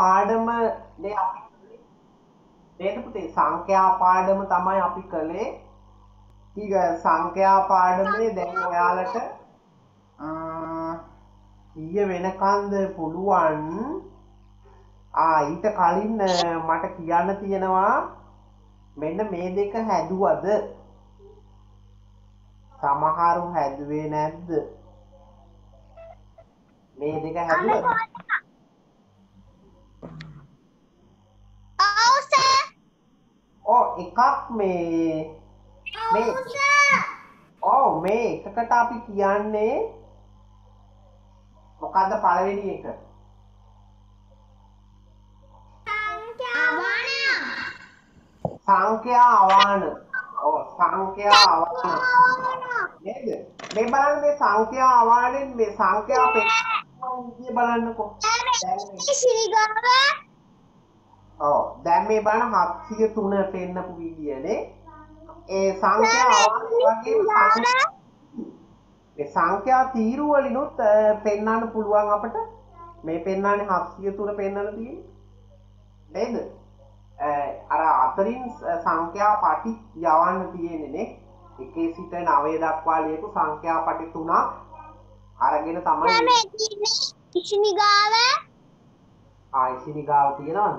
පාඩම නේ අපි නේද පුතේ සංඛ්‍යා පාඩම තමයි අපි කළේ. ඊග සංඛ්‍යා පාඩමේ දැන් ඔයාලට ඊය වෙනකන්ද පුළුවන් ඊට කලින් මට කියන්න තියෙනවා මෙන්න මේ දෙක හැදුවද සමහරු හැදුවේ නැද්ද මේ දෙක හැදුවද එකක් මේ එකකට අපි කියන්නේ මොකද්ද පළවෙනි එක සංඛ්‍යා අවාන සංඛ්‍යා අවාන නේද මේ බලන්න මේ සංඛ්‍යා අවානෙන් මේ සංඛ්‍යා පෙන්නන්නේ බලන්නකෝ දැන් මේ බලන්න 703 පෙන්නපු විදියනේ ඒ සංඛ්‍යා අවාන වගේම මේ සංඛ්‍යා තීරු වලිනුත් පෙන්වන්න පුළුවන් අපිට මේ පෙන්වන්නේ 703 පෙන්වලා තියෙන්නේ නේද අර අතරින් සංඛ්‍යා පටි යවන්න තියෙන්නේ නේ 1 සිට 9 දක්වා ලියපු සංඛ්‍යා පටි 3ක් අරගෙන තමයි මේ ඉෂිනිගාව ඉෂිනිගාව තියෙනවද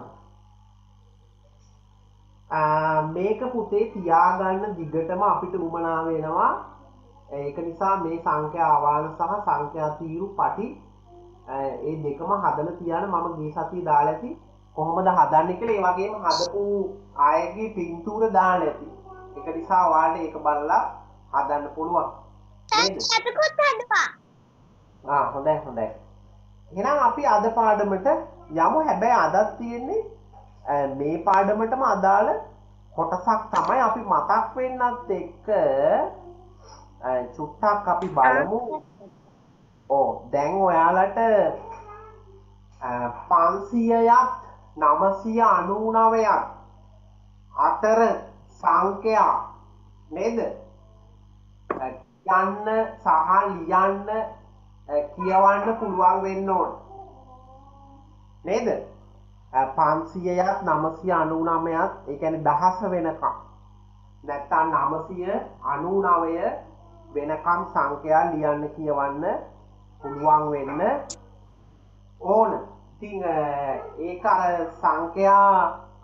මේක පුතේ තියාගන්න දිගටම අපිට උමනා වෙනවා ඒක නිසා මේ සංඛ්‍යා අවාන සහ සංඛ්‍යා තීරු පටි ඒ දෙකම හදලා තියන්න මම ගිය සතියේ දාලා ඇති කොහොමද හදන්නේ කියලා ඒ වගේම හදපු ආයගේ පින්තූර දාලා ඇති ඒක නිසා ඔයාලට ඒක බලලා හදන්න පුළුවන් නේද අපිත් හදුවා හොඳයි එහෙනම් අපි අද පාඩමට යමු හැබැයි අදත් තියෙන්නේ මේ පාඩමටම අදාළ කොටසක් තමයි අපි මතක් වෙන්නත් එක්ක චුට්ටක් අපි බලමු දැන් ඔයාලට 500ත් 999ත් අතර සංඛ්‍යා නේද යන්න සහ ලියන්න කියවන්න පුළුවන් වෙන්න ඕන නේද 500ත් 999ත් ඒ කියන්නේ දහස වෙනකම් නැත්තම් 999 වෙනකම් සංඛ්‍යා ලියන්න කියවන්න පුළුවන් වෙන්න ඕන. ඉතින් ඒක අර සංඛ්‍යා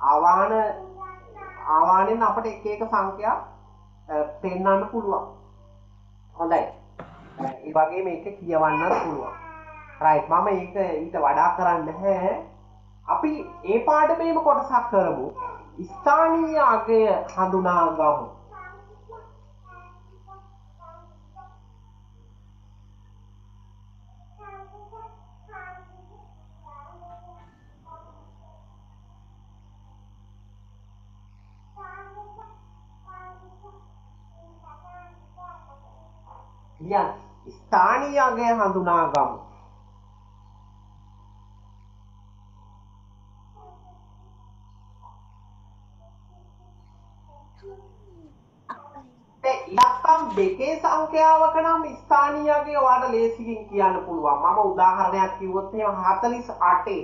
ආවානෙන් අපිට එක එක සංඛ්‍යා පෙන්වන්න පුළුවන්. හොඳයි. ඒ වගේම මේක කියවන්නත් පුළුවන්. රයිට් මම ඒක ඊට වඩා කරන්නේ නැහැ. අපි ඒ පාඩමේම කොටසක් කරමු. ස්ථානීය අගය හඳුනා ගමු. ස්ථානීය අගය හඳුනා ගමු. ඉලක්කම් දෙකේ සංඛ්‍යාවක නම් ස්ථානීය අගය ඔයාලට ලේසියෙන් කියන්න පුළුවන්. මම උදාහරණයක් කිව්වොත් එහෙම 48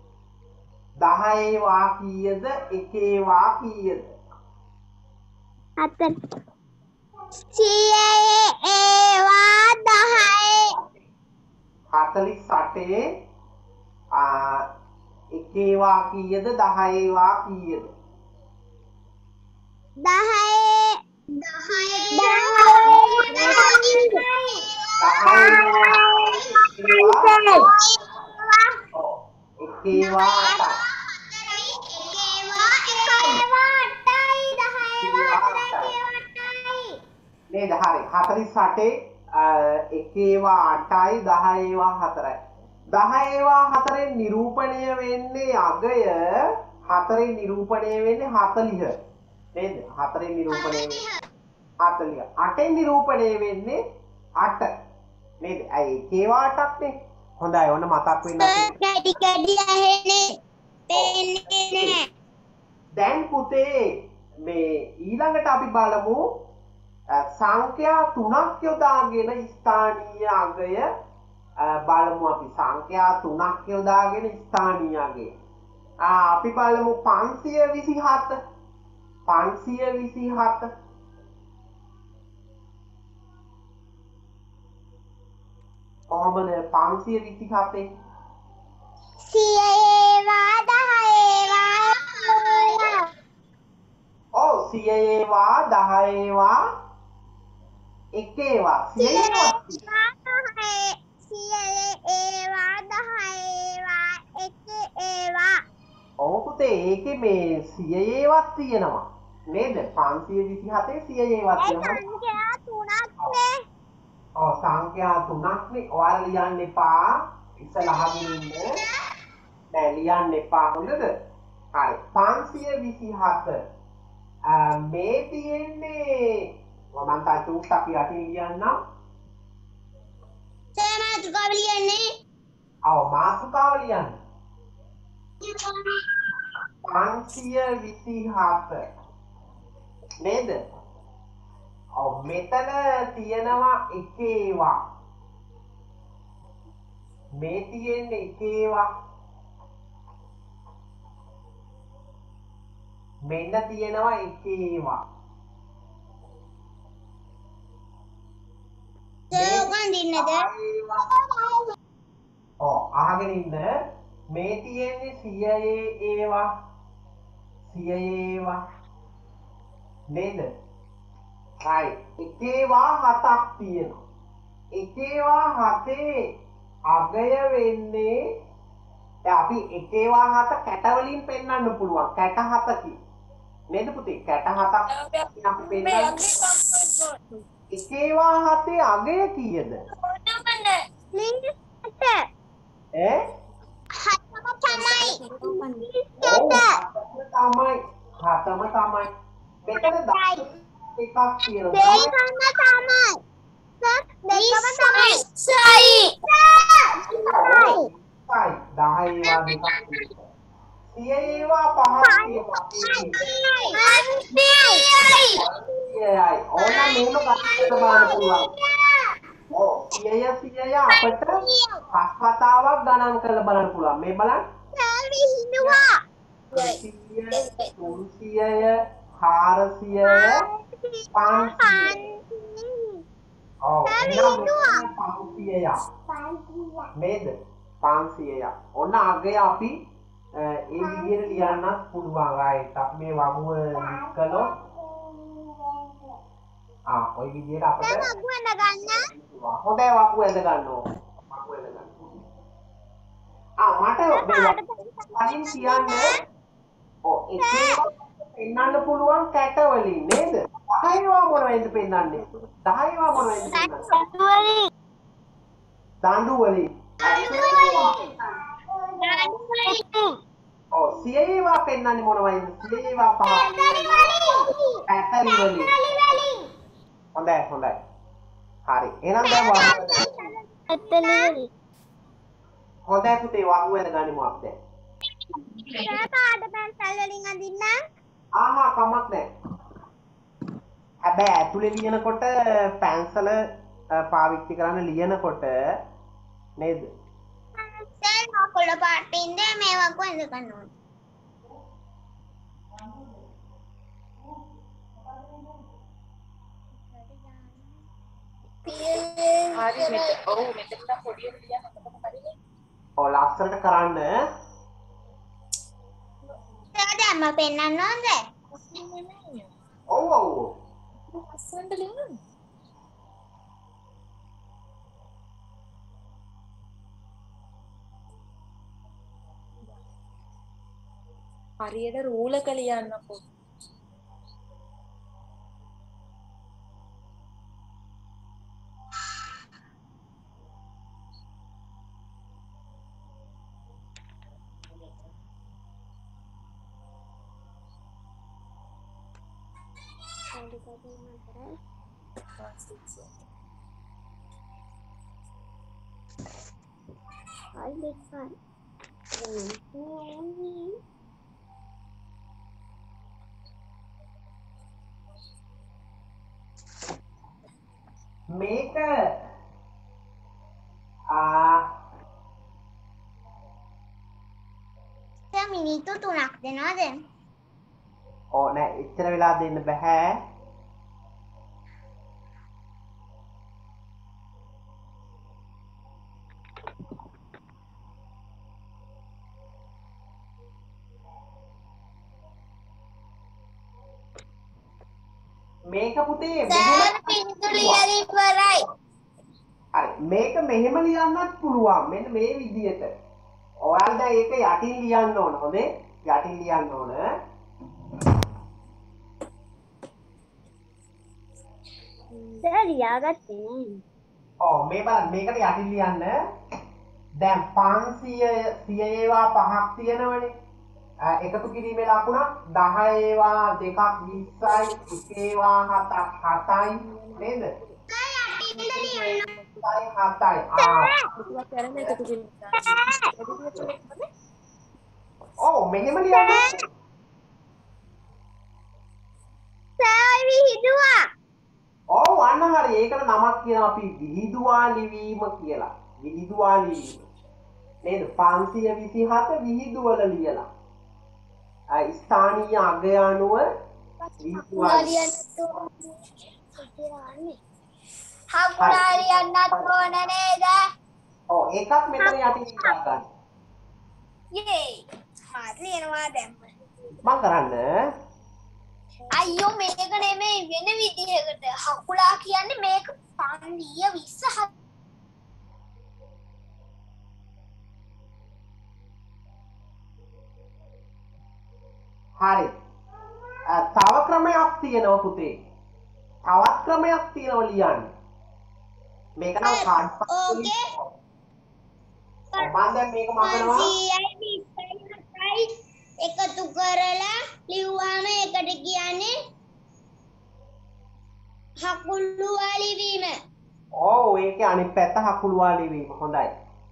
10 වා කීයද 1 වා කීයද 48 1 වා කීයද 10 වා කීයද 48 1 8යි 10 4යි 10 4න් නිරූපණය වෙන්නේ අගය 4න් නිරූපණය වෙන්නේ 40 නේද 4න් නිරූපණය වෙන්නේ 40 8න් නිරූපණය වෙන්නේ 8 නේද ඇයි 1 8ක් නේ හොඳයි ඔන්න මතක් වෙන්න කැඩි ඇහෙන්නේ තේන්නේ නැහැ දැන් පුතේ මේ ඊළඟට අපි බලමු සංඛ්‍යා 3ක් යොදාගෙන ස්ථානීය අගය බලමු අපි සංඛ්‍යා 3ක් යොදාගෙන ස්ථානීය අගය අපි බලමු 527 527 කොහොමද 527 සිය ඒවා 10 ඔව් 100 ඒවා 10 ඒවා 1 ඒවා 100 ඒවා ඔව් පුතේ ඒකේ මේ 100 ඒවත් තියෙනවා නේද 527 100 ඒවත් තියෙනවා ඔව් සංඛ්‍යා තුනක්නේ ඔයාලා ලියන්න එපා ඉස්සලා අහගෙන ඉන්න නෑ ලියන්න එපා හොඳද හරි 527 මේ තියෙන්නේ මම තා චූට් අපි යටින් ලියන්නම් ඔව් මාතෘකාව ලියන්න 527 නේද ඔව් මෙතන තියෙනවා එක ඒවා මේ තියෙන්නේ එක ඒවා මෙන්න තියෙනවා එක ඒවා ඔව් අහගෙන ඉන්න මේ තියෙන්නේ 100 ඒවා 100 ඒවා නේද හරි එක ඒවා 7ක් තියෙනවා එක ඒවා 7 අගය වෙන්නේ දැන් අපි එක ඒවා 7 කැට වලින් පෙන්වන්න පුළුවන් කැට 7කින් නේද පුතේ කැට 7ක් අපි පෙන්වන්නේ එක ඒවා 7 අගය කීයද ඈ හතම තමයි මෙතන එකක් තියෙනවා අපට පස් කතාවක් ගණන් කරලා බලන්න පුළුවන් මේ බලන්න 300 400 500 ඔව් එහෙනම් 500ක් නේද 500ක් ඔන්න අගය අපි ඒ විදිහට ලියන්නත් පුළුවන් රයිට් අපි මේ වගුව කළොත් ඔය විදිහට අපිට හොඳයි වගුව ඇඳ ගන්න ඕන වගුව ඇඳ ගන්න මට කලින් කියන්න එකේ පෙන්වන්න පුළුවන් කැට වලින් නේද 10වා මොනවද පෙන්වන්නේ 10වා මොනවද පෙන්වන්නේ දඬු වලින් ඔව් 100වා පෙන්වන්නේ මොනවද 100වා පහ පැටලි වලින් හොඳයි හොඳයි හරි එහෙනම් දැන් හොඳයි පුතේ වගුව වෙන ගනිමු අපි දැන් කමක් නැහැ හැබැයි ඇතුලේ ලියනකොට පැන්සල පාවිච්චි කරන්න ලියනකොට නේද කොළ පාටින්ද මේ වගුව ඇඳ ගන්න ඕනේ හරි මෙතන පොඩියට ලියන්න එතකොට හරිනේ ඔව් ලස්සනට කරන්න දැන් මම පෙන්නන්න ඕනද ඔව් ඔව් ලස්සනට ලියන්න හරියට රූලක ලියන්නකෝ මේක මිනිත්තු 3ක් දෙනවද? ඕ නෑ එච්චර වෙලා දෙන්න බෑ. මේක පුතේ සර් මිනිත්තු ලියලා ඉවරයි. හරි මේක මෙහෙම ලියන්නත් පුළුවන්. මෙන්න මේ විදිහට. ඔයාලා දැන් ඒක යටින් ලියන්න ඕන. හොඳේ? යටින් ලියන්න ඕන. සර් ලියාගත්තේ නෑ. ඔව් මේ බලන්න මේකට යටින් ලියන්න. දැන් 500 100 ඒවා 5ක් තියෙනවනේ. එකතු කිරීමේ ලකුණක් 10 ඒවා 2ක් 20යි 1 ඒවා 7ක් 7යි නේද? 7යි 7යි ඔව් මෙහෙම ලියන්න. සර් විහිදුවා. ඔව් අන්න හරි ඒකට නමක් කියනවා අපි විහිදුවා ලිවීම කියලා. විහිදුවා ලිවීම. නේද? 527 විහිදුවල ලියලා. ස්ථානීය අගය අනුව විහිදුවා හම්බුනා ලියන්නත් ඕන නේද? ඔව් ඒකත් මෙතන යටින් ලියා ගන්න. යේ මාත් ලියනවා දැන්. මම කරන්න අයියෝ මේක නෙමෙයි වෙන විදිහකට. හකුලා කියන්නේ මේක 520 හරි. තව ක්‍රමයක් තියෙනවා පුතේ. තවත් ක්‍රමයක් තියෙනවා ලියන්න. මේක නම් කාඩ් ඕකේ. මම දැන් මේක මකනවා. 520යි එකතු කරලා ලිව්වම ඒකට කියන්නේ හකුළුවා ලිවීම. ඔව් ඒකේ අනිත් පැත්ත හකුළුවා ලිවීම. හොඳයි.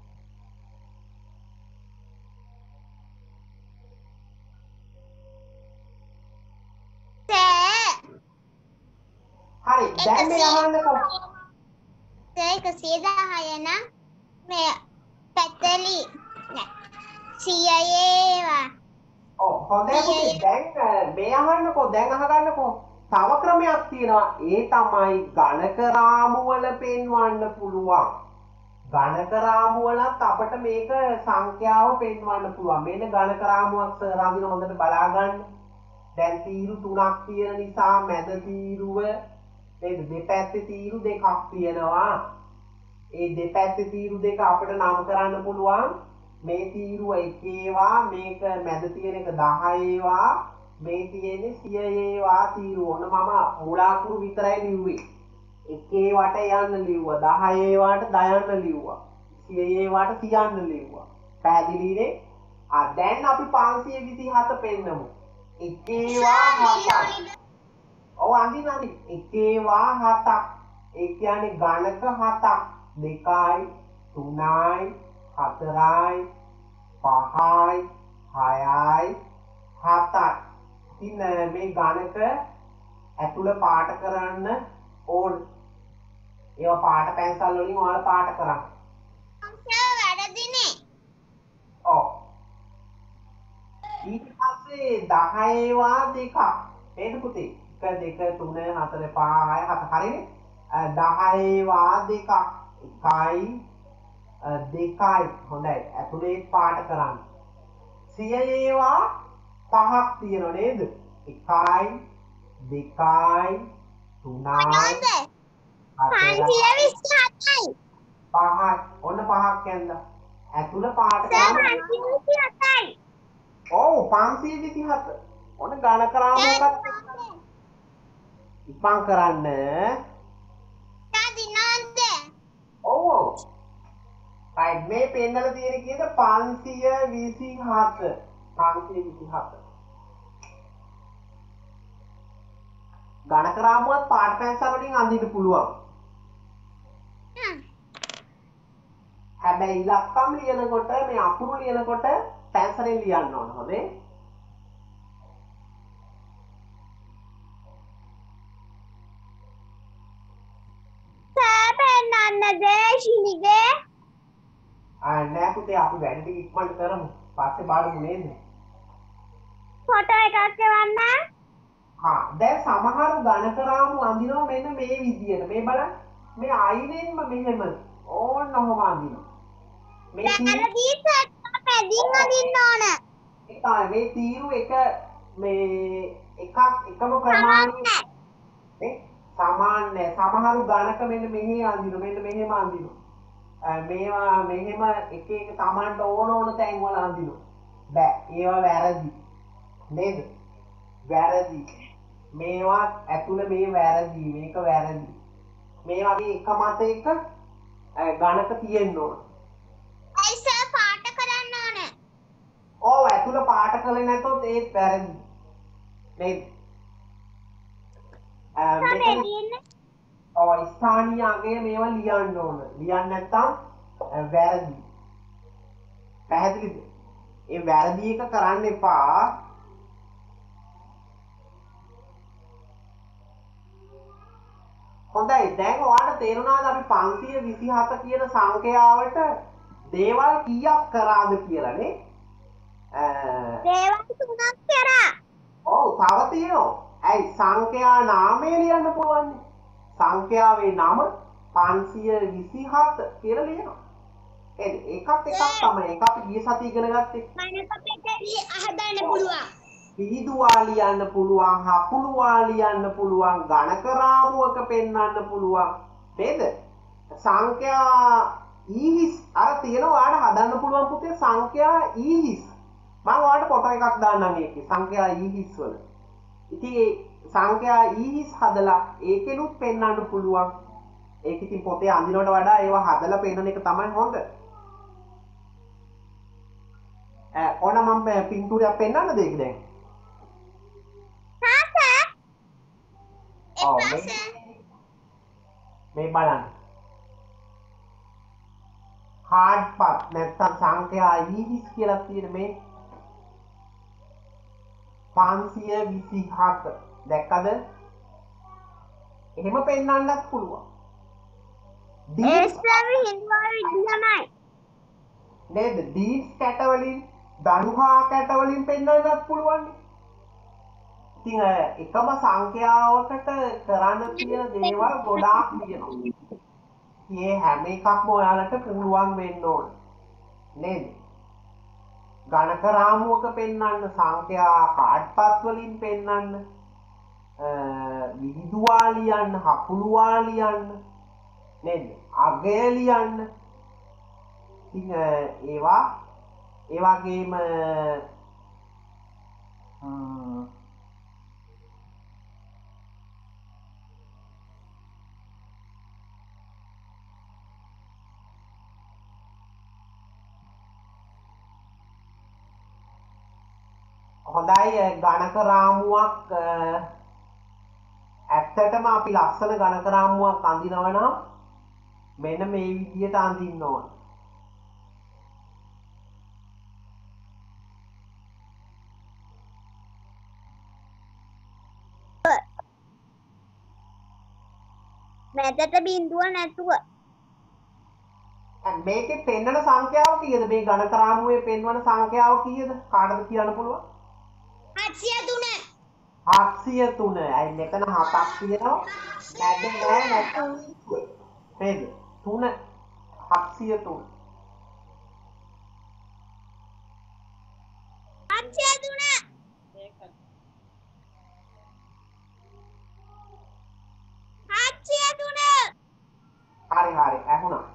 හරි දැන් මේ අහන්නකෝ. 116 නම් මේ පැත්තලි නෑ 100 ඒවා. ඔව් හොඳයි පුතේ දැන් මේ අහන්නකෝ දැන් අහගන්නකෝ. තව ක්‍රමයක් තියෙනවා. ඒ තමයි ගණක රාමු වල පෙන්වන්න පුළුවන්. ගණක රාමු වලත් අපිට මේක සංඛ්‍යාව පෙන්වන්න පුළුවන්. මෙන්න ගණක රාමුවක් සර් අඳින හොඳට බලා ගන්න. දැන් තීරු 3ක් තියෙන නිසා මැද තීරුව නේද දෙපැත්තේ තීරු දෙකක් තියෙනවා. ඒ දෙපැත්තේ තීරු දෙක අපිට නම් කරන්න පුළුවන්. මේ තීරුව 1 ඒවා මේක මැද තියෙන එක 10 ඒවා මේ තියෙන්නේ 100 ඒවා තීරුව. ඔන්න මම මූලාකුරු විතරයි ලිව්වේ. 1 ඒවට යන්න ලිව්වා 10 ඒවට දයන්න ලිව්වා 100 ඒවට තියන්න ලිව්වා. පැහැදිලිනේ? දැන් අපි 527 පෙන්නමු. 1 ඒවා 7ක්. ඔව් අඳින්න 1 ඒවා 7ක්. ඒ කියන්නේ ගණක 7ක්. 2යි 3යි 4යි 5යි 6යි 7යි. ඉතින් මේ ගණක ඇතුළ පාට කරන්න ඕන. ඒවා පාට පැන්සල් වලින් ඔයාලා පාට කරන්න. වැරදිනේ. ඔව්. ඊට පස්සේ 10 ඒවා දෙකක්. නේද පුතේ? 1 2 3 4 5 6 7 හරිනේ. 10 ඒවා දෙකක්. 1යි 2යි හොඳයි. ඇතුලේ පාට කරන්න. 100 ඒවා 5ක් තියෙනව නේද? 1යි 2යි 3යි 527යි. 5යි ඔන්න 5ක් යන්න. ඇතුළ පාට කරන්න. 527යි. ඔව් 527. ඔන්න ගණක රාමුවකට ඉපන් කරන්න. තාදිනන්ද. ඔව් ඔව්. right මේ පෙන්නලා තියෙන කීයද 527. 527. ගණක රාමුවත් පාට පැන්සල් වලින් අඳින්න පුළුවන්. හැබැයි ඉලක්කම් ලියනකොට මේ අකුරු ලියනකොට පැන්සලෙන් ලියන්න ඕන. හොඳේ? පෙන්නන්නද ශිනිගේ? නෑ පුතේ අපි වැඩ ටික ඉක්මනට කරමු. පස්සේ බලමු නේද? ෆොටෝ එකක් එවන්න. දැන් සමහර ගණකරාමු අඳිනවා මෙන්න මේ විදියට. මේ බලන්න. මේ අයිනෙන්ම මෙහෙම ඕන්න ඔහොම අඳිනවා. මේ වැරදි සර් පැදින් අදින්න ඕන. ඒකයි මේ තීරු එක මේ එකම ප්‍රමාණය සමාන නැහැ. සමහරු ගණක මෙන්න මෙහෙ අඳිනවා. මෙන්න මෙහෙම අඳිනවා. මේවා මෙහෙම එක තමන්ට ඕන තැන් වල අඳිනවා. බෑ. ඒවා වැරදි. නේද? වැරදි. මේවා ඇතුළ මේ වැරදි. මේක වැරදි. මේ වගේ එක මත එක ගණක තියෙන්න ඕන. ඇයි සර් පාට කරන්න ඕන? ඔව් ඇතුළ පාට කළේ නැතොත් ඒත් වැරදි. නේද? ස්ථානීය අගය මේවා ලියන්න ඕන. ලියන්න නැත්නම් වැරදි. පැහැදිලිද? ඒ වැරදි එක කරන්න එපා. හොඳයි දැන් ඔයාලට තේරුණාද අපි 527 කියන සංඛ්‍යාවට දේවල් කීයක් කරාද කියලා නේ? දේවල් 3ක් කරා. ඔව් තව තියෙනවා. ඇයි සංඛ්‍යා නාමය ලියන්න පුළුවන්. සංඛ්‍යාවේ නම 527 කියලා ලියනවා. ඒකත් එකක් තමයි. ඒක අපි ගිය සතියේ ඉගෙන ගත්තේ. මනකපෙටේ හදන්න පුළුවන්. පිහිදුවා ලියන්න පුළුවන්, හකුළුවා ලියන්න පුළුවන්, ගණක රාමුවක පෙන්වන්න පුළුවන්. නේද? සංඛ්‍යා ඊහිස් අර තියෙනවා ඔයාලට හදන්න පුළුවන් පුතේ සංඛ්‍යා ඊහිස්. මම ඔයාලට ෆොටෝ එකක් දාන්නම් ඒකේ සංඛ්‍යා ඊහිස් වල. ඉතින් ඒ සංඛ්‍යා ඊහිස් හදලා ඒකෙනුත් පෙන්වන්න පුළුවන්. ඒක ඉතින් පොතේ අඳිනවට වඩා ඒවා හදලා පෙන්නන එක තමයි හොඳ. ඕන මම පින්තූරයක් පෙන්වන්නද ඒක දැන්? මේ බලන්න කාඩ්පත් නැත්තම් සංඛ්‍යා ඊහිස් කියලා තියෙන මේ 527 දැක්කද? එහෙම පෙන්වන්නත් පුළුවන්. නේද? දීස් කැට වලින් දනුහා කැට වලින් පෙන්වන්නත් පුළුවන්. ඉතින් එකම සංඛ්‍යාවකට කරන්න තියෙන දේවල් ගොඩාක් තියෙනවා. මේ හැම එකක්ම ඔයාලට පුළුවන් වෙන්න ඕන. නේද? ගණක රාමුවක පෙන්වන්න, සංඛ්‍යා කාඩ්පත් වලින් පෙන්වන්න, විහිදුවා ලියන්න, හකුළුවා ලියන්න, නේද? අගය ලියන්න. ඉතින් ඒවා ඒ වගේම හොඳයි ගණක රාමුවක් ඇත්තටම අපි ලස්සන ගණක රාමුවක් අඳිනවා නම් මෙන්න මේ විදියට අඳින්න ඕන. මැදට බිඳුව නැතුව. මේකේ පෙන්වන සංඛ්‍යාව කීයද? මේ ගණක රාමුවේ පෙන්වන සංඛ්‍යාව කීයද? කාටද කියන්න පුළුවන්? 703. 703. අයි මෙතන 7ක් තියෙනවා. නැද්ද නෑ නැත්නම් නේද? 3 703. 703. හරි ඇහුණා.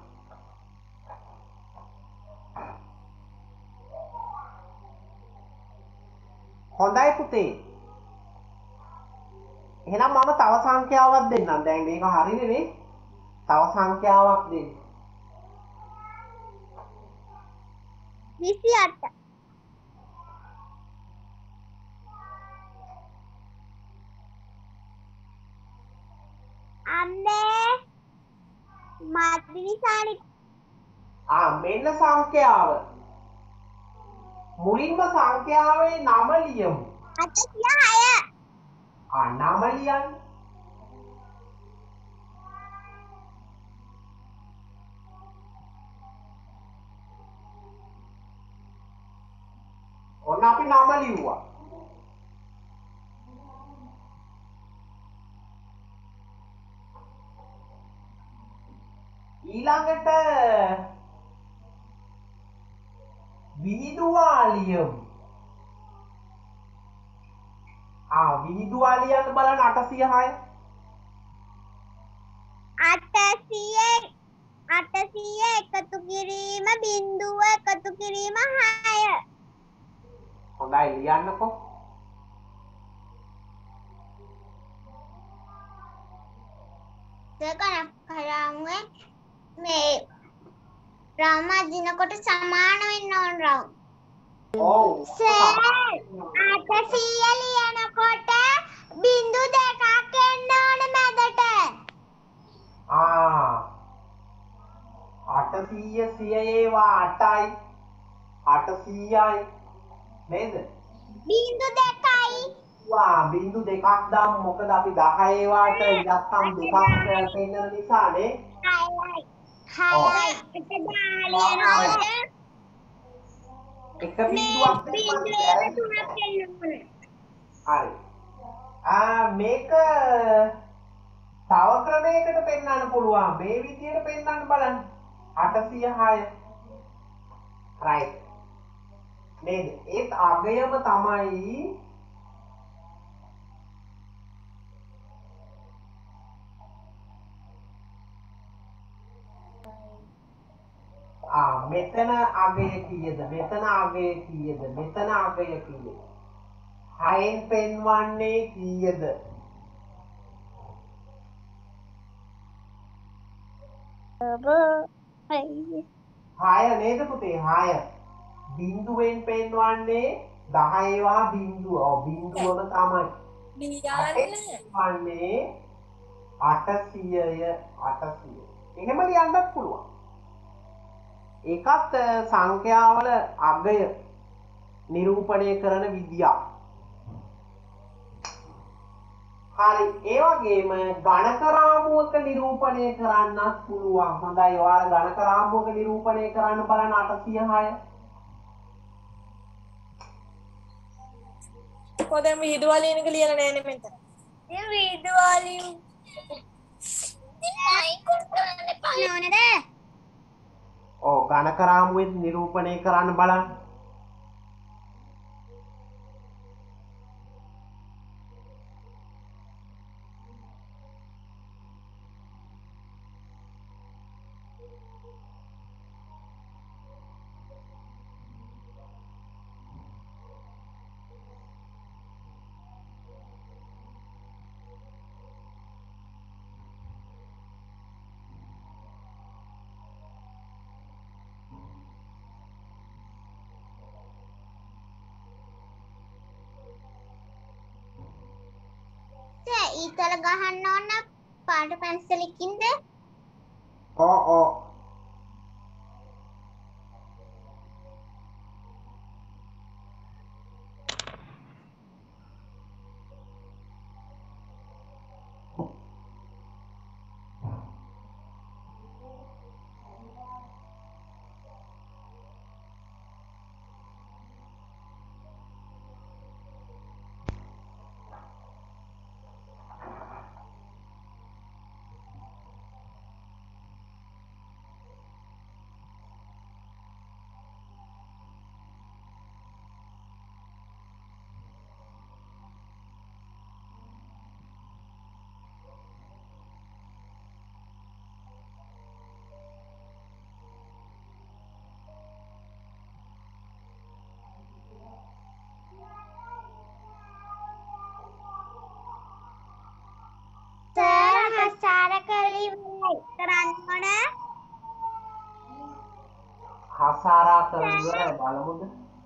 හොඳයි පුතේ. එහෙනම් මම තව සංඛ්‍යාවක් දෙන්නම්. දැන් මේක හරිනේ නේ? තව සංඛ්‍යාවක් දෙන්න. 28. අම්මේ මාත්‍රිනිසානි මෙන්න සංඛ්‍යාව. මුලින්ම සංඛ්‍යාවේ නම ලියමු. 806. නම ලියන්න. ඔන්න අපි නම ලිව්වා. ඊළඟට විහිදුවාලියම්. විහිදුවාලියන්න බලන්න 806. 800 එකතු කිරීම බිංදුව එකතු කිරීම 6. හොඳයි ලියන්නකෝ. ගණන් කරාමුවේ මේ රාම දිනකොට සමාන වෙන්න ඕන රාම. ඔව්. සර් 800 ලියනකොට බිංදු දෙකක් එන්න ඕන මැදට. 800 ඒවා 8යි 800යි නේද? බිංදු දෙකයි. බිංදු දෙකක් දාමු මොකද අපි 10 ඒවාට ඉලක්කම් දෙකක් පෙන්නන නිසානේ. 6යි. 6යි. එක 10 ලියනකොට එක බිංදුවක් බිංදුවේ තුනක් එන්න ඕන. හරි. මේක තව ක්‍රමයකට පෙන්වන්න පුළුවන්. මේ විදියට පෙන්වන්න බලන්න. 806. right. නේද? ඒත් අගයම තමයි මෙතන අගය කීයද? මෙතන අගය කීයද? මෙතන අගය කීයද? 6න් පෙන්වන්නේ කීයද? 6 නේද පුතේ? 6. බිංදුවෙන් පෙන්වන්නේ 10 ඒවා බිංදුව. බිංදුවම තමයි. පෙන්වන්නේ 800ය 800. එහෙම ලියන්නත් පුළුවන්. ඒකත් සංඛ්‍යාවල අගය නිරූපණය කරන විදියක්. හරි ඒ වගේම ගණක රාමුවක නිරූපණය කරන්නත් පුළුවන්. හොඳයි ඔයාලා ගණක රාමුවක නිරූපණය කරන්න බලන්න 806. කොහෙද විහිදුවාලියන එක ලියලා නැහැ මෙතන. මේ විහිදුවාලියු නෝනද? ගණක රාමුවෙන් නිරූපණය කරන්න බලන්න. ඊතල ගහන්න ඕන පාට පැන්සලකින්ද? ඕ හසාර කරලි කරන්න ඕන. හසාරා කරන්න ඉවරයි බලමුද?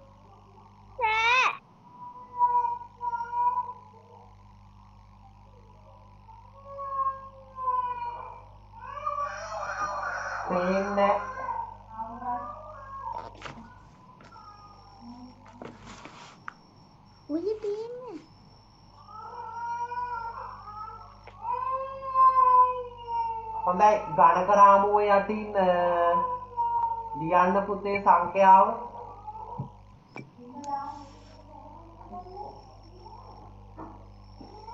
පේන්නේ උයි පේන්නේ. හොඳයි ගණක රාමුව යටින් ලියන්න පුතේ සංඛ්‍යාව.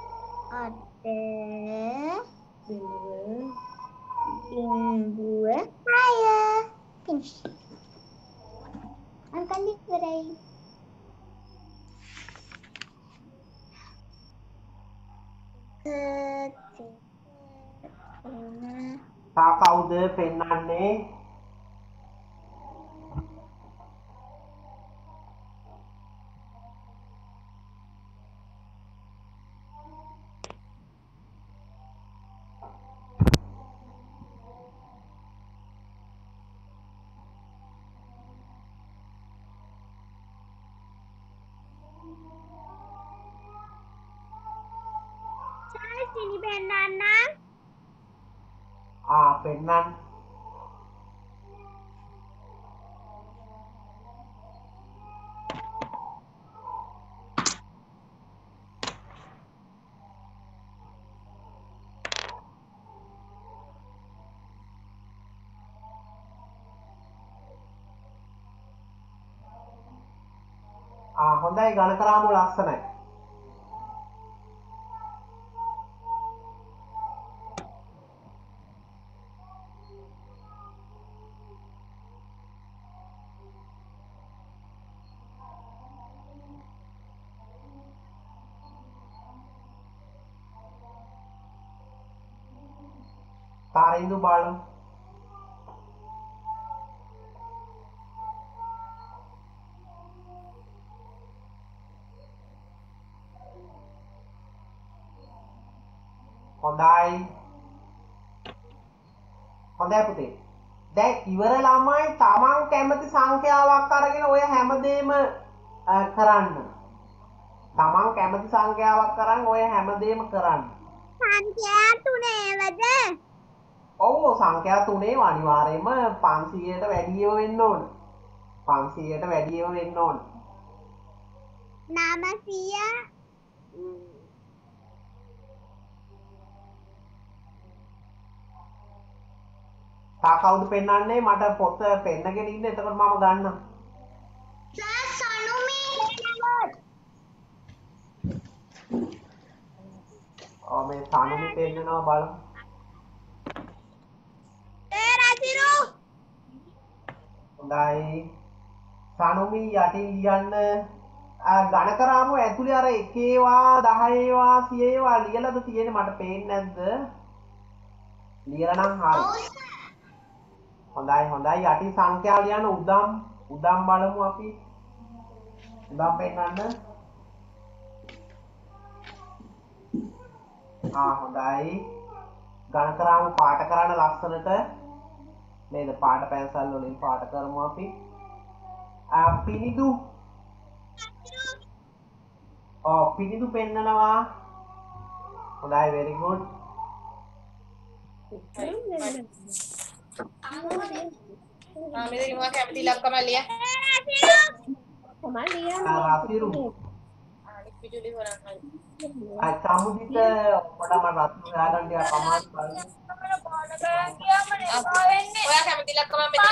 අට බිංදුව තා කවුද පෙන්වන්නේ? sini pennana පෙන්වන්න. හොඳයි ගණකරාමු ලස්සනයි. තාරින්දු බලමු. හොඳයි. හොඳයි පුතේ. දැන් ඉවර ළමයි තමන් කැමති සංඛ්‍යාවක් අරගෙන ඔය හැමදේම කරන්න. තමන් කැමති සංඛ්‍යාවක් අරන් ඔය හැමදේම කරන්න. සංඛ්‍යා තුනේවද? ඔව් සංඛ්‍යා තුනේ අනිවාර්යයෙන්ම 500ට වැඩියව වෙන්න ඕන. 500ට වැඩියව වෙන්න ඕන. 900 තා කවුද පෙන්වන්නේ? මට පොත පෙන්නගෙන ඉන්න එතකොට මම ගන්නම්. සර් සනුමි මේ සනුමි පෙන්නනවා බලමු. රසිරු හොඳයි. සනුමි යටින් ලියන්න. ගණකරාමු ඇතුලේ අර 1 ඒවා 10 ඒවා 100 ඒවා ලියලාද තියෙන්නේ මට පේන්නේ නැද්ද? ලියලා නම් හරි. හොඳයි යටින් සංඛ්‍යා ලියන්න උදම් බලමු අපි. උදම් පෙන්නන්න. හොඳයි. ගණකරාමු පාට කරන්න ලස්සනට. නේද? පාට පැන්සල් වලින් පාට කරමු අපි. පිනිදු පිනිදු පෙන්නනවා. හොඳයි very good. මෙතන මොකක් කැමති ඉලක්කම ලිය. රසිරු අනිත් විදුලි හොරන් සමුදිත ඔබට මම රත්න හොයාගන්න ටිකක් අමාරු බලන්න. ඔයා කැමති ඉලක්කම මෙතන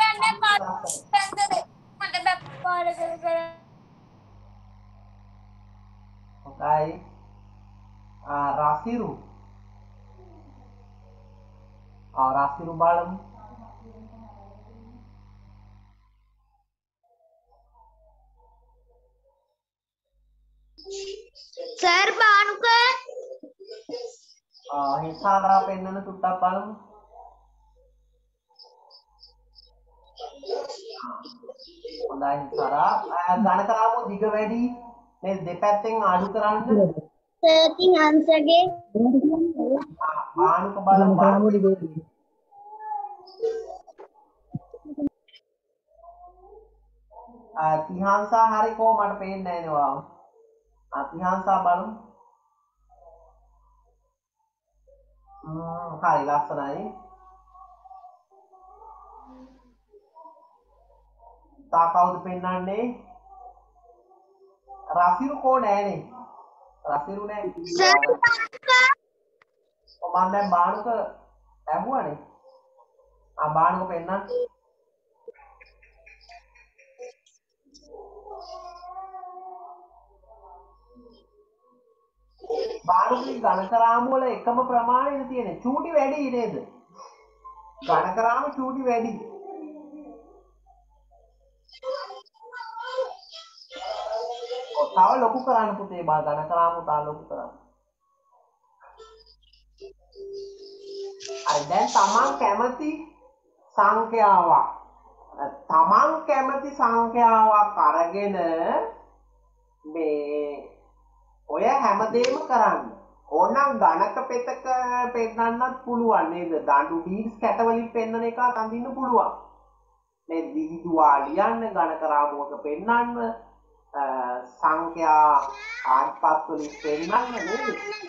හොඳයි. රසිරු බලමු. සර් බානුක හිසාරා පෙන්නන සුට්ටක් බලමු. හොඳයි හිසාරා. ගණකරාමු දිග වැඩි නේද? දෙපැත්තෙන් අඩු කරන්න. සර්ති හංසගේ බානුක බලමු. තිහාන්සා හරි කෝ මට පේන්නේ නැහැ නේ. තිහාන්සා බලමු. හරි ලස්සනයි. තා කවුද පෙන්වන්නේ? රසිරු කෝ නෑනේ. රසිරු නෑ. සර් මම දැන් බානුක ඇහුවනේ. බානුක පෙන්නන්න. බානුකේ ගණකරාමු වල එකම ප්‍රමාණයද තියෙන්නේ. චූටි වැඩි නේද? ගණකරාමු චූටි වැඩි. තව ලොකු කරන්න පුතේ ගණකරාමු තව ලොකු කරන්න. දැන් තමන් කැමති සංඛ්‍යාවක් අරගෙන මේ ඔය හැමදේම කරන්න. ඕනම් ගණක පෙතක පෙන්නන්නත් පුළුවන් නේද? දඬු ඩීඩ්ස් කැටවලින් පෙන්නන එක අඳින්න පුළුවන්. මේ විහිදුවා ලියන්න ගණක රාමුවක පෙන්නන්න සංඛ්‍යා ආත්පත් වලින් පෙන්නන්න නේද?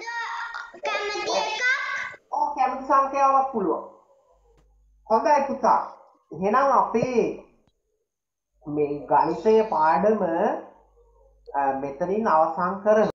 කැමති සංඛ්‍යාවක් පුළුවන්. හොඳයි පුතා. එහෙනම් අපේ මේ ගණිතය පාඩම මෙතනින් අවසන් කරමු.